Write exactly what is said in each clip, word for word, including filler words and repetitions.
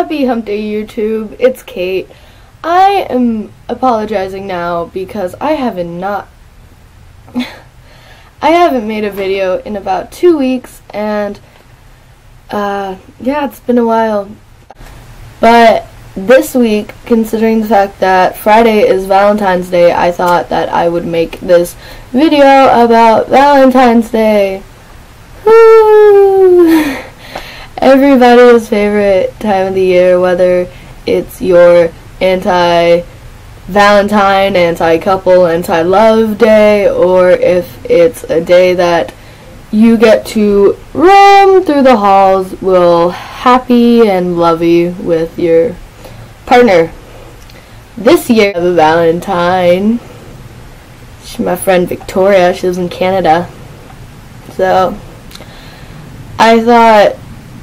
Happy Hump Day YouTube, it's Kate. I am apologizing now because I haven't not I haven't made a video in about two weeks and uh, yeah, it's been a while. But this week, considering the fact that Friday is Valentine's Day, I thought that I would make this video about Valentine's Day. Woo! Everybody's favorite time of the year, whether it's your anti-Valentine, anti-couple, anti-love day, or if it's a day that you get to roam through the halls will happy and lovey with your partner. This year I have a Valentine. She's my friend Victoria. She lives in Canada. So I thought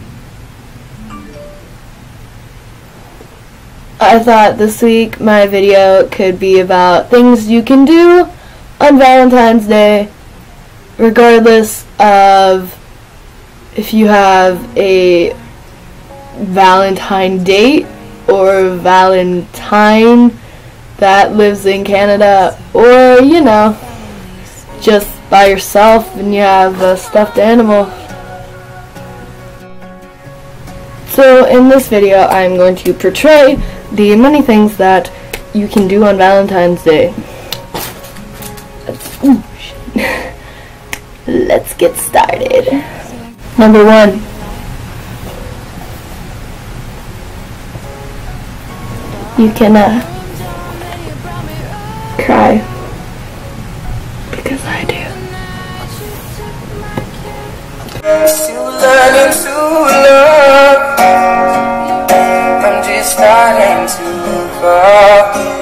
I thought this week my video could be about things you can do on Valentine's Day, regardless of if you have a Valentine date or Valentine that lives in Canada, or, you know, just by yourself and you have a stuffed animal. So in this video I'm going to portray the many things that you can do on Valentine's Day. Let's, ooh, shit. Let's get started. Number one. You can uh, cry, because I do. Still learning to love. I'm just starting to fall.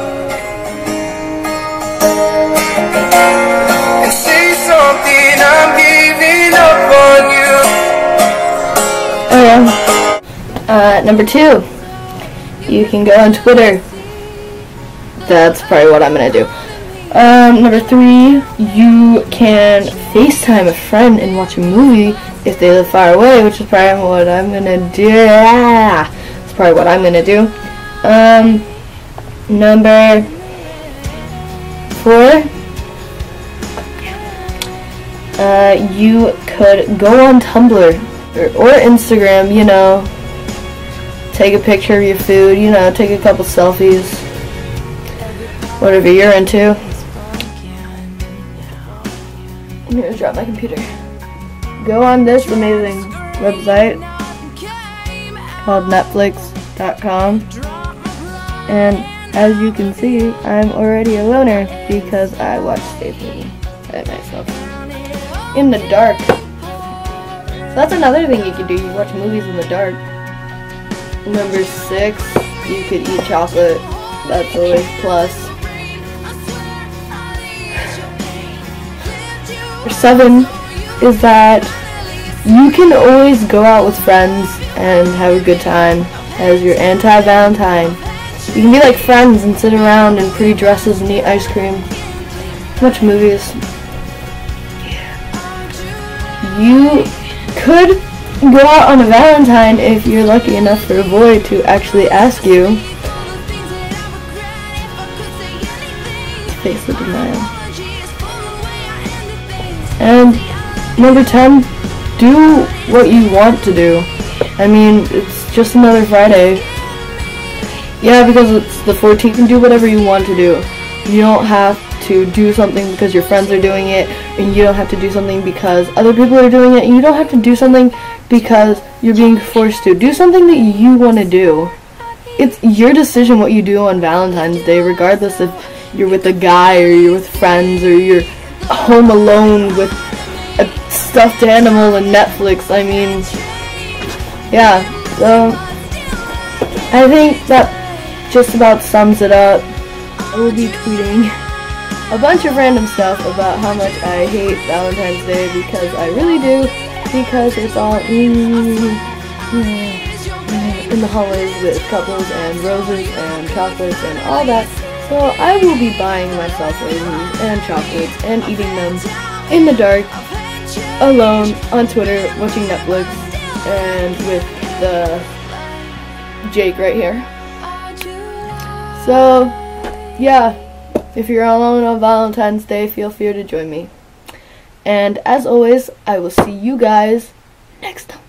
And say something, I'm giving up on you. Oh yeah. Uh, number two. You can go on Twitter. That's probably what I'm gonna do. Um, number three, you can FaceTime a friend and watch a movie if they live far away, which is probably what I'm gonna do. That's probably what I'm gonna do. Um, number four, uh, you could go on Tumblr or, or Instagram, you know. Take a picture of your food, you know, take a couple selfies, whatever you're into. I'm gonna drop my computer. Go on this amazing website called netflix dot com, and as you can see, I'm already a loner because I watch Stay Movie by myself in the dark. So that's another thing you can do, you watch movies in the dark. Number six, you could eat chocolate. That's always plus. Number seven is that you can always go out with friends and have a good time as your anti-Valentine. You can be like friends and sit around in pretty dresses and eat ice cream. Watch movies. You could go out on a Valentine if you're lucky enough for a boy to actually ask you. Face of denial. And number ten, do what you want to do. I mean, it's just another Friday. Yeah, because it's the fourteenth, you can do whatever you want to do. You don't have to do something because your friends are doing it, and you don't have to do something because other people are doing it, and you don't have to do something because you're being forced to. Do something that you want to do. It's your decision what you do on Valentine's Day, regardless if you're with a guy or you're with friends or you're home alone with a stuffed animal and Netflix. I mean, yeah, so I think that just about sums it up. I will be tweeting a bunch of random stuff about how much I hate Valentine's Day, because I really do. Because it's all mm, mm, in the hallways with couples and roses and chocolates and all that. So I will be buying myself roses and chocolates and eating them in the dark, alone, on Twitter, watching Netflix, and with the Jake right here. So, yeah, if you're alone on Valentine's Day, feel free to join me. And as always, I will see you guys next time.